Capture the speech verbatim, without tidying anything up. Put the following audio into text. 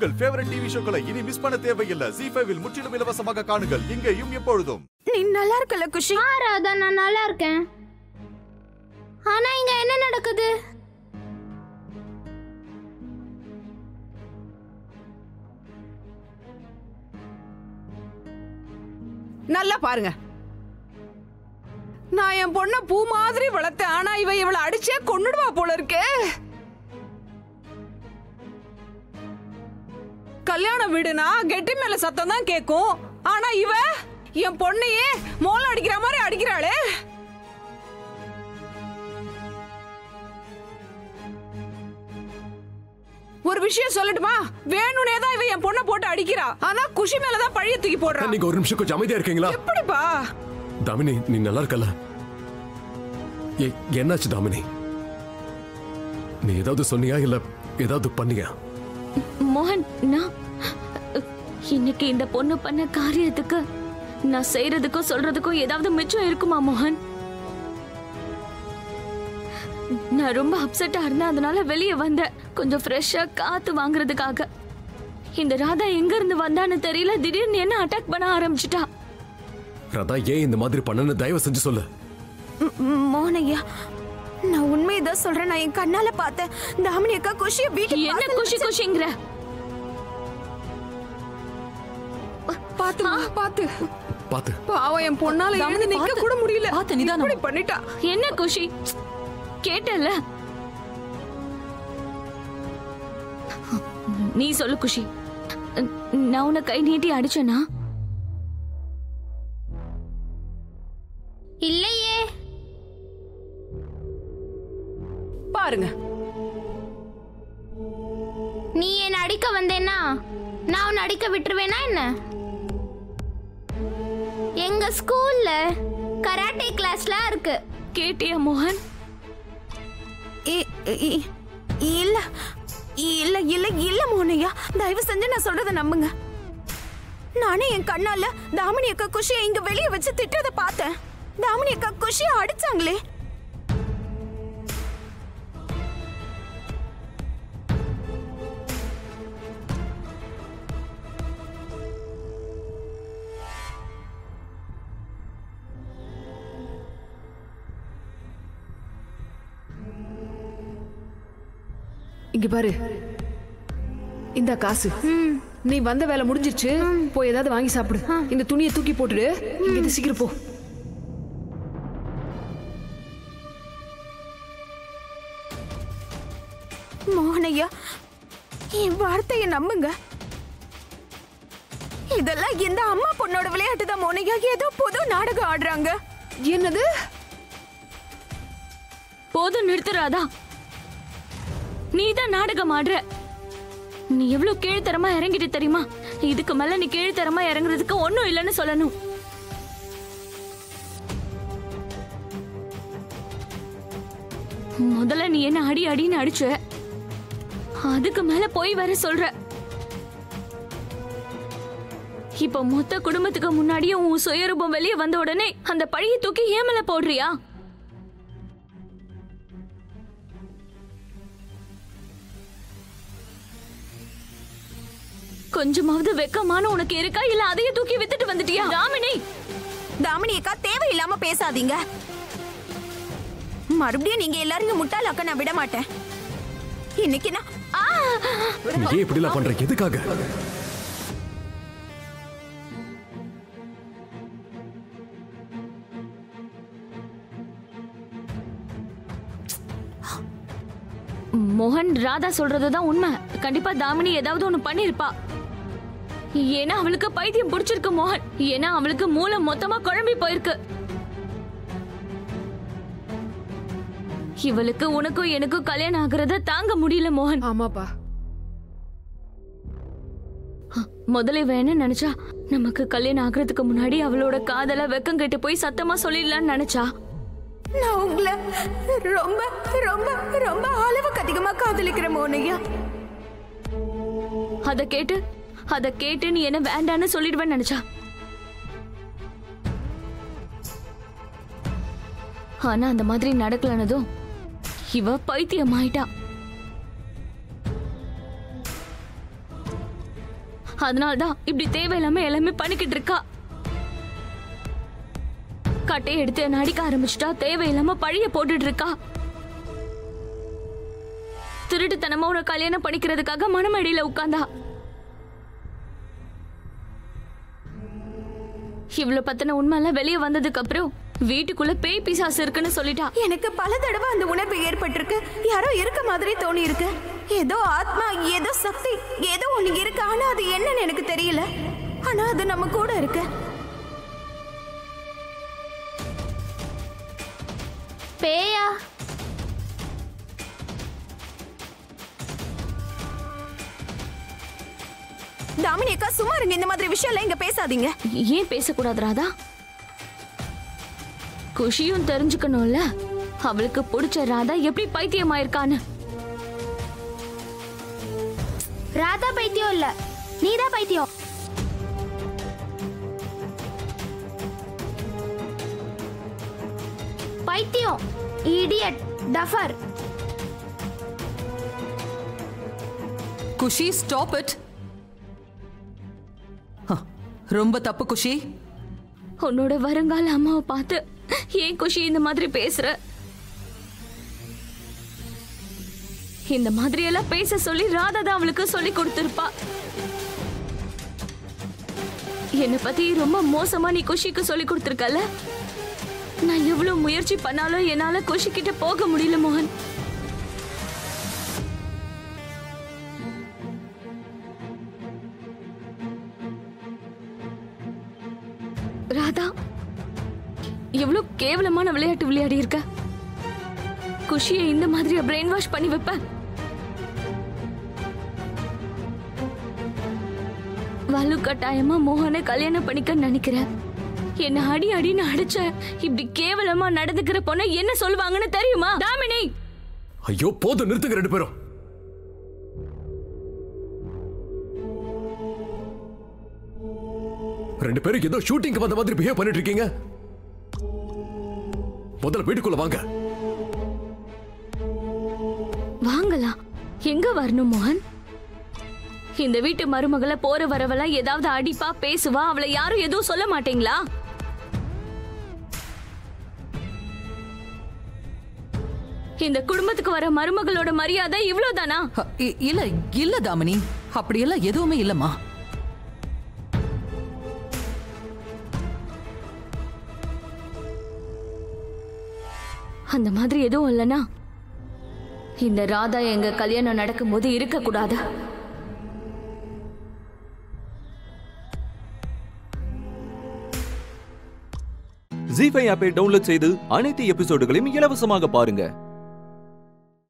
உங்கள் favourite TV ஷோக்களை இனி miss பண்ண தேவையில்லை. ஜீ ஃபைவ் இல் முற்றிலும் இலவசமாக காணுங்கள். இங்கேயும் எப்பொழுதும். நீ நல்லா இருக்கல குஷி? ஆ ராதா, நான் நல்லா இருக்கேன். ஆனா இங்க என்ன நடக்குது? நல்லா பாருங்க. நான் என் பொண்ண பூ மாதிரி வளர்த்தேன். ஆனா இவ இவளை அடிச்சே கொன்னுடுவா போல இருக்கே. கல்யாண வீடுனா கெட்டி மேல சத்தம் தான் கேக்கும். ஆனா இவ என் பொண்ணையே மோள அடிக்கிற மாதிரி அடிக்கிறாளே. ஒரு விஷயம் சொல்லட்டுமா? வேணுனே தான் இவ என் பொண்ணை போட்டு அடிக்கிறா. ஆனா குஷி மேலதான் பழிய தூக்கி போடுறா. நீங்க ஒரு நிமிஷம் கொஞ்சம் அமைதியா இருக்கீங்களா? எப்படிப்பா? தாமினி, நீ நல்லா இருக்கல? என்னாச்சு தாமினி? நீ ஏதாவது சொன்னியா இல்ல ஏதாவது பண்ணியா? மோகன், நான் இன்னைக்கு இந்த பொண்ணு பண்ண காரியத்துக்கு நான் செய்யறதுக்கும் சொல்றதுக்கும் ஏதாவது மிச்சம் இருக்குமா மோகன்? நான் ரொம்ப அப்செட்டா இருந்தேன், அதனால வெளியே வந்தேன் கொஞ்சம் ஃப்ரெஷ்ஷா காத்து வாங்குறதுக்காக. இந்த ராதா எங்க இருந்து வந்தான்னு தெரியல, திடீர்னு என்ன அட்டாக் பண்ண ஆரம்பிச்சிட்டா. ராதா ஏன் இந்த மாதிரி பண்ணனு தயவு செஞ்சு சொல்லு. மோகன் ஐயா, நான் உண்மையதான் சொல்றேன். நான் என் கண்ணால பார்த்தேன். தாமினி அக்கா குஷிய வீட்டுக்கு என்ன குஷி குஷிங்கற? பாத்து பாத்து பாத்து பாவம், என் பொண்ணால எழுந்து நிக்க கூட முடியல. பாத்து நிதானம். இப்படி பண்ணிட்டா. என்ன குஷி? கேட்டல, நீ சொல்லு குஷி. நான் உன்னை கை நீட்டி அடிச்சேனா? இல்லையே. பாருங்க, நீ என்ன அடிக்க வந்தேன்னா நான் உன்னை அடிக்க விட்டுருவேனா என்ன? எங்க ஸ்கூல்ல கராட்டே கிளாஸ்லாம் இருக்கு. கேட்டியா மோகன்? இல்ல இல்ல இல்ல இல்ல மோனையா, தயவு செஞ்சு நான் சொல்றத நம்புங்க. நானே என் கண்ணால தாமினி அக்கா குஷியை இங்க வெளியே வச்சு திட்டத பார்த்தேன். தாமினி அக்கா குஷியை அடிச்சாங்களே. இங்க பாரு, இந்த காசு. நீ வந்த வேலை முடிஞ்சிருச்சு, போய் ஏதாவது வாங்கி சாப்பிடு. இந்த துணியை தூக்கி போட்டுடு. இங்க சீக்கிரம் போ. மோகனையா, என் வார்த்தையை நம்புங்க. இதெல்லாம் இந்த அம்மா பொண்ணோட விளையாட்டு தான் மோனையா. ஏதோ புது நாடகம் ஆடுறாங்க. என்னது? போதும், நிறுத்துறாதா? நீ தான் நாடகம் ஆடுற. நீ எவ்வளவு கீழ்த்தரமா இறங்கிட்டு தெரியுமா? இதுக்கு மேல நீ கீழ்த்தரமா இறங்குறதுக்கு ஒண்ணும் இல்லைன்னு சொல்லணும். முதல்ல நீ என்ன அடி அடின்னு அடிச்ச, அதுக்கு மேல போய் வர சொல்ற. இப்ப மொத்த குடும்பத்துக்கு முன்னாடியே உன் சுயரூபம் வெளியே வந்த உடனே அந்த பழியை தூக்கி ஏமல போடுறியா? கொஞ்சமாவது வெக்கமான உனக்கு இருக்கா? இல்ல அதையே தூக்கி வித்துட்டு வந்துட்டியா? தாமினி, தாமினி அக்கா, தேவையில்லாம பேசாதீங்க. மறுபடியும் நீங்க எல்லாரும் முட்டாளாக்க நான் விட மாட்டேன். இன்னைக்கு நான் நீ இப்படி எல்லாம் பண்ற எதுக்காக? மோகன், ராதா சொல்றதுதான் உண்மை. கண்டிப்பா தாமினி ஏதாவது ஒண்ணு பண்ணிருப்பா. ஏன்னா அவளுக்கு பைத்தியம் பிடிச்சிருக்கு மோகன். ஏன்னா அவளுக்கு மூளை மொத்தமா குழம்பி போயிருக்கு. இவளுக்கு உனக்கும் எனக்கும் கல்யாணம் ஆகுறத தாங்க முடியல மோகன். ஆமாப்பா. முதல்ல இவ என்ன நினைச்சா, நமக்கு கல்யாணம் ஆகுறதுக்கு முன்னாடி அவளோட காதல வெக்கம் கெட்டு போய் சத்தமா சொல்லிடலான்னு நினைச்சா. நான் உங்களை ரொம்ப ரொம்ப ரொம்ப அளவுக்கு அதிகமா காதலிக்கிறேன் மோனையா. அத கேட்டு அத கேட்டு நீ என்ன வேண்டான்னு சொல்லிடுவேன்னு நினைச்சா. ஆனா அந்த மாதிரி நடக்கலனதும் இவ பைத்தியம் ஆயிட்டா. அதனால்தான் இப்படி தேவையில்லாம எல்லாமே பண்ணிக்கிட்டு இருக்கா. கட்டையை எடுத்து என்ன அடிக்க ஆரம்பிச்சுட்டா, தேவையில்லாம பழிய போட்டுட்டு இருக்கா. திருட்டுத்தனமா உன கல்யாணம் பண்ணிக்கிறதுக்காக மனமடியில உட்கார்ந்தா. இவ்வளவு பத்தின உண்மை எல்லாம் வெளியே வந்ததுக்கு அப்புறம் வீட்டுக்குள்ள பேய் பிசாசு இருக்குன்னு சொல்லிட்டா. எனக்கு பல தடவை அந்த உணர்வு ஏற்பட்டிருக்கு. யாரோ இருக்க மாதிரி தோணி இருக்கு. ஏதோ ஆத்மா, ஏதோ சக்தி, ஏதோ ஒண்ணு இருக்கு. ஆனா அது என்னன்னு எனக்கு தெரியல. ஆனா அது நம்ம கூட இருக்கு. பேயா? தாமினி அக்கா சும்மா இருங்க. இந்த மாதிரி விஷயம் எல்லாம் இங்க பேசாதீங்க. ஏன் பேசக்கூடாது ராதா? குஷியும் தெரிஞ்சுக்கணும்ல, அவளுக்கு பிடிச்ச ராதா எப்படி பைத்தியமாயிருக்கான்னு. ராதா பைத்தியம் இல்ல, நீதான் பைத்தியம். பைத்தியம், idiot, duffer. Kushi, stop it. ரொம்ப தப்பு குஷி. உன்னோட வருங்கால அம்மாவை பார்த்து ஏன் குஷி இந்த மாதிரி பேசுற? இந்த மாதிரி எல்லாம் பேச சொல்லி ராதா தான் அவளுக்கு சொல்லி கொடுத்திருப்பா. என்னை பத்தி ரொம்ப மோசமா நீ குஷிக்கு சொல்லி கொடுத்திருக்கல. நான் எவ்வளவு முயற்சி பண்ணாலும் என்னால குஷி கிட்ட போக முடியல மோகன். ராதா, எவ்வளவு கேவலமான விளையாட்டு விளையாடி இருக்க. குஷியை இந்த மாதிரி பிரெயின் வாஷ் பண்ணி வைப்ப. வலு கட்டாயமா மோகனை கல்யாணம் பண்ணிக்க நினைக்கிற. என்ன அடி அடின்னு அடிச்ச. இப்படி கேவலமா நடந்துக்கிற பொண்ண என்ன சொல்லுவாங்கன்னு தெரியுமா தாமினி? ஐயோ போதும், நிறுத்துங்க ரெண்டு பேரும். ரெண்டு பேரும் ஏதோ ஷூட்டிங்க்கு வந்த மாதிரி பிஹேவ் பண்ணிட்டு இருக்கீங்க. முதல்ல வீட்டுக்குள்ள வாங்க. வாங்கலாம். எங்க வரணும் மோகன்? இந்த வீட்டு மருமகளை போற வரவெல்லாம் ஏதாவது அடிப்பா, பேசுவா. அவளை யாரும் எதுவும் சொல்ல மாட்டீங்களா? இந்த குடும்பத்துக்கு வர மருமகளோட மரியாதை இவ்வளவுதானா? இல்ல இல்ல தாமினி, அப்படியெல்லாம் எதுவுமே இல்லம்மா. அந்த மாதிரி எதுவும் இல்லனா இந்த ராதா எங்க கல்யாணம் நடக்கும்போது இருக்க கூடாது. ஜீ ஃபைவ் ஆப்பை டவுன்லோட் செய்து அனைத்து எபிசோடுகளையும் இலவசமாக பாருங்க.